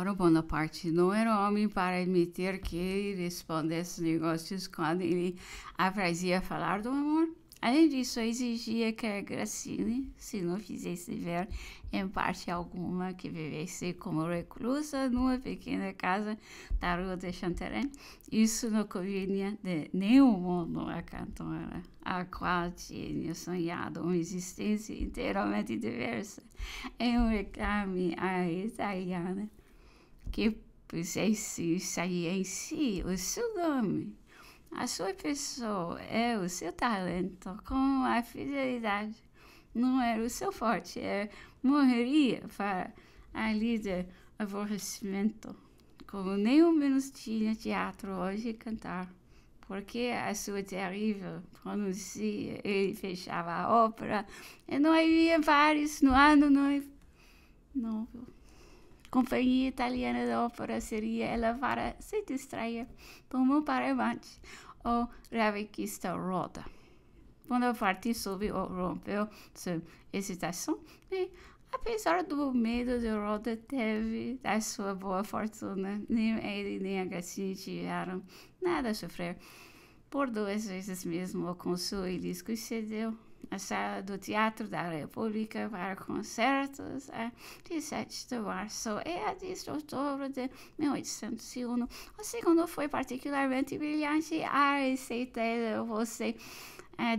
Ora, Bonaparte não era homem para admitir que ele respondesse negócios quando ele a fazia falar do amor. Além disso, exigia que a Graciane, se não fizesse ver em parte alguma, que vivesse como reclusa numa pequena casa da rua de Chanterin. Isso não convinha de nenhum modo à cantora, a qual tinha sonhado uma existência inteiramente diversa em um reclame à italiana que pusesse sair em si o seu nome, a sua pessoa é o seu talento, com a fidelidade. Não era o seu forte, morreria para a líder aborrecimento, como nenhum menos tinha teatro hoje cantar, porque a sua terrível pronúncia, ele fechava a ópera, e não havia vários no ano novo. Companhia italiana de ópera seria ela para se distrair como um parabante ou raviquista roda. Bonaparte rompeu sua hesitação e, apesar do medo de Roda, teve da sua boa fortuna. Nem ele nem a Graciane tiveram nada a sofrer. Por 2 vezes mesmo o cônsul Elisco cedeu a sala do Teatro da República para concertos a 17 de março e a 10 de outubro de 1801. O segundo foi particularmente brilhante. A receita elevou-se a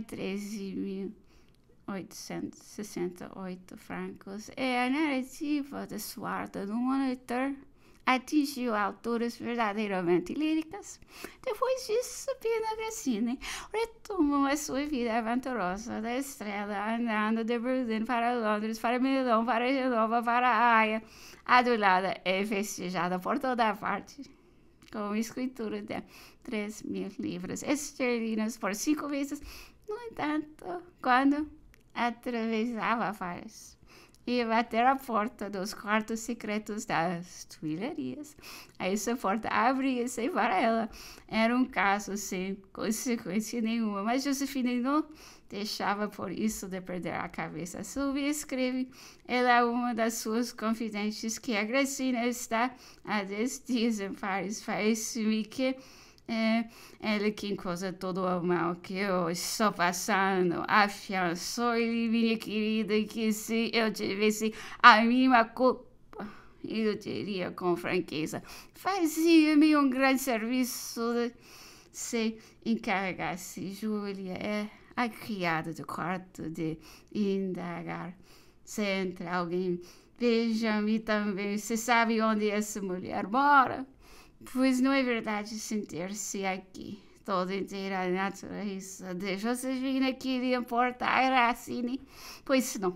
13.868 francos e a narrativa de Suarda no Monitor atingiu alturas verdadeiramente líricas. Depois disso, Pina Graciane retomou a sua vida aventurosa da estrela, andando de Berlim para Londres, para Milão, para Genova, para a Haia, adulada e festejada por toda a parte, com escritura de 3.000 libras esterlinas por 5 vezes. No entanto, quando atravessava Paris e bater a porta dos quartos secretos das Tuilerias, essa porta abria-se para ela. Era um caso sem consequência nenhuma, mas Josephine não deixava por isso de perder a cabeça. Sylvie escreve, ela é uma das suas confidentes, que a Graciane está há 10 dias em Paris. Parece-me que ela que causa todo o mal que eu estou passando. Afiançou-lhe, minha querida, que se eu tivesse a mínima culpa, eu diria com franqueza, fazia-me um grande serviço se encarregasse Júlia, a criada do quarto, de indagar se entre alguém. Veja-me também se sabe onde essa mulher mora, pois não é verdade sentir-se aqui toda inteira a natureza de Josefina que lhe importa a Graciane, pois não.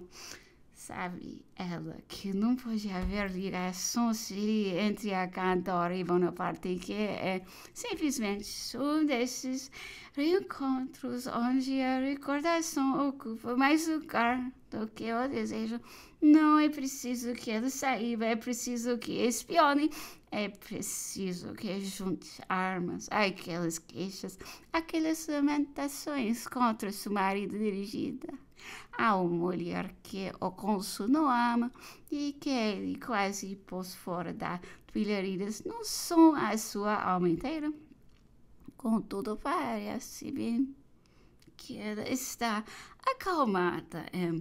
Sabe ela que não pode haver ligação séria entre a cantora e Bonaparte, que é simplesmente um desses reencontros onde a recordação ocupa mais lugar do que o desejo. Não é preciso que ele saiba, é preciso que espione, é preciso que junte armas àquelas queixas, aquelas lamentações contra seu marido dirigida a uma mulher que o cônsul não ama e que ele quase pôs fora da Tuileries. Não são a sua alma inteira. Contudo, parece bem que ela está acalmada em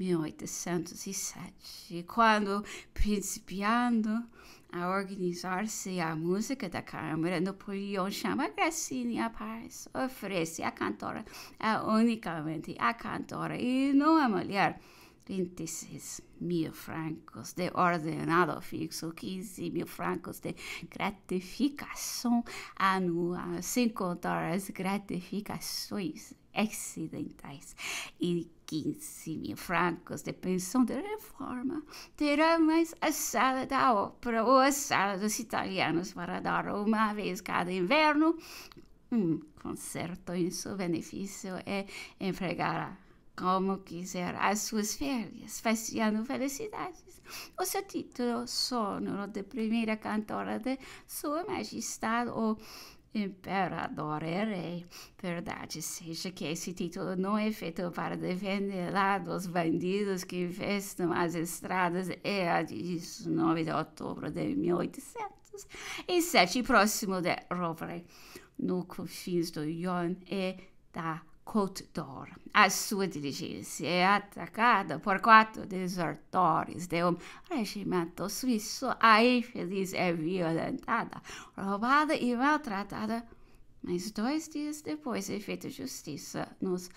1807, quando, principiando a organizar-se a música da Câmara, Napoleão chama a Graciane a Paris, oferece à cantora, unicamente a cantora e não a mulher, 26.000 francos de ordenado fixo, 15.000 francos de gratificação anual, sem contar as gratificações acidentais, e 15.000 francos de pensão de reforma. Terá mais a sala da ópera ou a sala dos italianos para dar uma vez cada inverno um concerto em seu benefício e empregará como quiser as suas férias, passeando felicidades. O seu título sonoro de primeira cantora de Sua Majestade ou Imperador e rei. Verdade seja que esse título não é feito para defender lá dos bandidos que infestam as estradas. É a 19 de outubro de 1807, próximo de Rouvray, no confins do Yonne e da Côte d'Or. A sua diligência é atacada por 4 desertores de um regimento suíço. A infeliz é violentada, roubada e maltratada. Mas 2 dias depois é feita justiça nos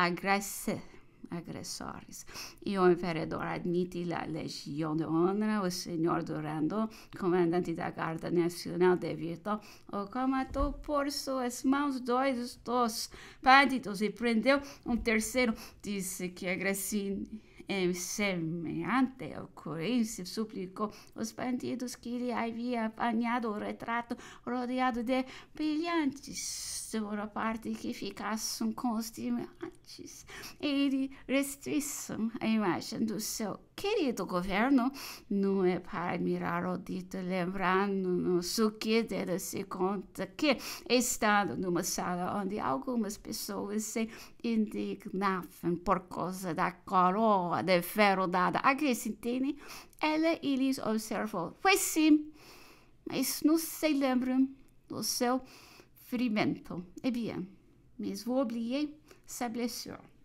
agressores. E o imperador admite a Legião de Honra. O senhor Durando, comandante da Guarda Nacional de Vitor, o comandou por suas mãos 2 dos bandidos e prendeu um terceiro. Disse que Gracie, em semelhante ocorrência, suplicou os bandidos que lhe havia apanhado o retrato rodeado de brilhantes, de uma parte que ficassem com os diamantes, e lhe restituíssem a imagem do seu querido governo. Não é para admirar o dito, lembrando-nos o que dele se conta que, estando numa sala onde algumas pessoas se indignavam por causa da coroa de ferro dada a Grecitine, ela lhes observou: pois sim, mas não se lembram do seu ferimento. Eh bien, mais vous oubliez sa blessure.